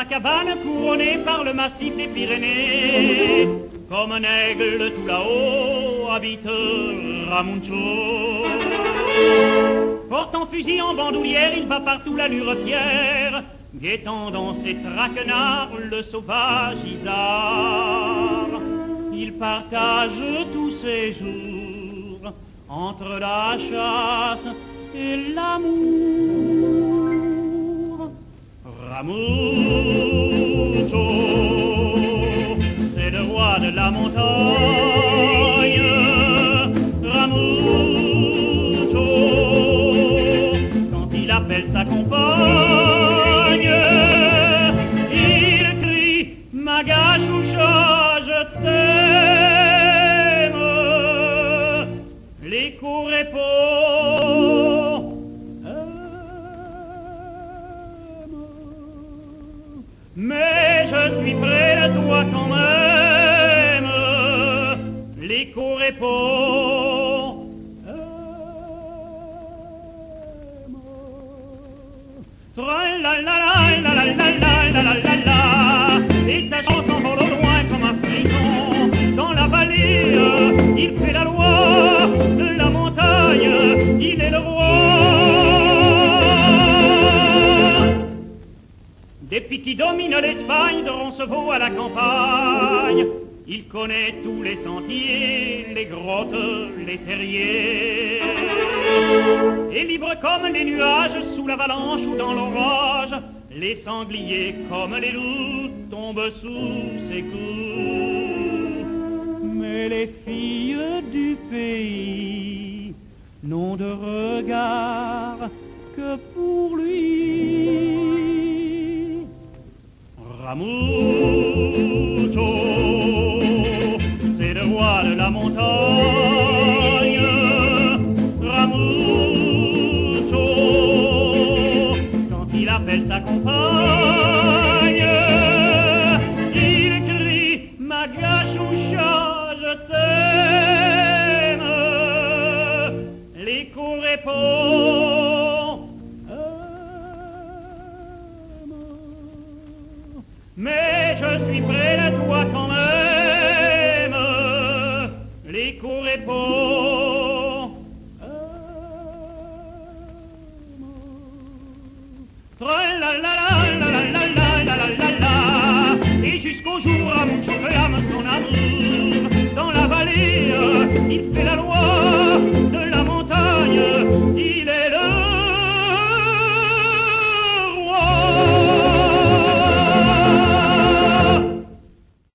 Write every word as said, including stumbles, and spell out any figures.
sa cabane couronnée par le massif des Pyrénées. Comme un aigle tout là-haut habite Ramuncho. Portant fusil en bandoulière, il va partout l'allure fière, guettant dans ses traquenards le sauvage Isard. Il partage tous ses jours entre la chasse et l'amour. Ramucho, c'est le roi de la montagne. Ramucho, quand il appelle sa compagne, il crie Magachoucha, je t'aime. L'écho répond mais je suis près de toi quand même. L'écho répond tra-la-la-la-la-la-la-la-la-la. Et sa chanson vole au loin comme un frisson. Dans la vallée, il fait la loi de la montagne, il est le roi. Depuis qu'il domine l'Espagne, de Roncevaux à la campagne, il connaît tous les sentiers, les grottes, les terriers. Et libre comme les nuages sous l'avalanche ou dans l'orage, les sangliers comme les loups tombent sous ses coups. Mais les filles du pays n'ont de regard que pour lui. Ramucho, c'est le roi de la montagne. Ramucho, quand il appelle sa compagne, il crie Magachoucha, je t'aime. L'écho répond mais je suis près de toi quand même. L'écho répond tra-la-la-la.